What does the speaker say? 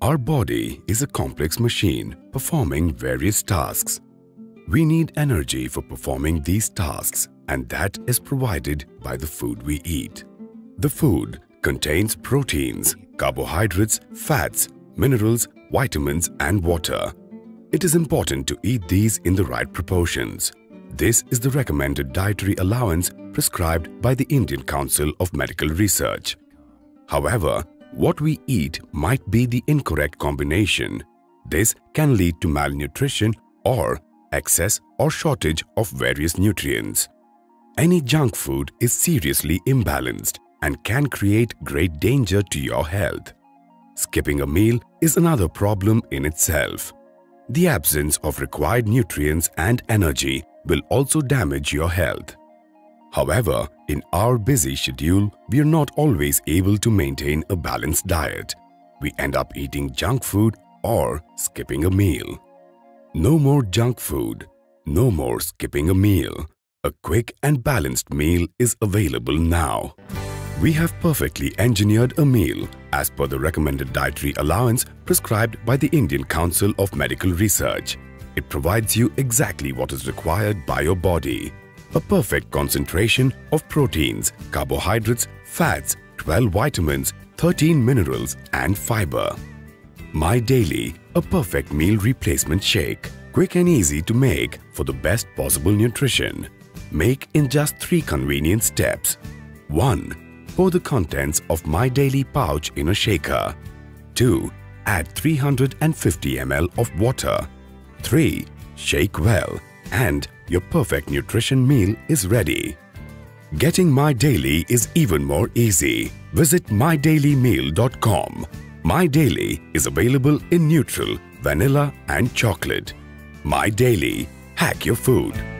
Our body is a complex machine performing various tasks. We need energy for performing these tasks, and that is provided by the food we eat. The food contains proteins, carbohydrates, fats, minerals, vitamins and water. It is important to eat these in the right proportions. This is the recommended dietary allowance prescribed by the Indian Council of Medical Research. However, what we eat might be the incorrect combination. This can lead to malnutrition or excess or shortage of various nutrients. Any junk food is seriously imbalanced and can create great danger to your health. Skipping a meal is another problem in itself. The absence of required nutrients and energy will also damage your health. However, in our busy schedule, we are not always able to maintain a balanced diet. We end up eating junk food or skipping a meal. No more junk food. No more skipping a meal. A quick and balanced meal is available now. We have perfectly engineered a meal as per the recommended dietary allowance prescribed by the Indian Council of Medical Research. It provides you exactly what is required by your body. A perfect concentration of proteins, carbohydrates, fats, 12 vitamins, 13 minerals and fiber. myDaily, a perfect meal replacement shake. Quick and easy to make for the best possible nutrition. Make in just 3 convenient steps. 1. Pour the contents of myDaily pouch in a shaker. 2. Add 350 ml of water. 3. Shake well and your perfect nutrition meal is ready. Getting myDaily is even more easy. Visit mydailymeal.com. myDaily is available in neutral, vanilla and chocolate. myDaily, hack your food.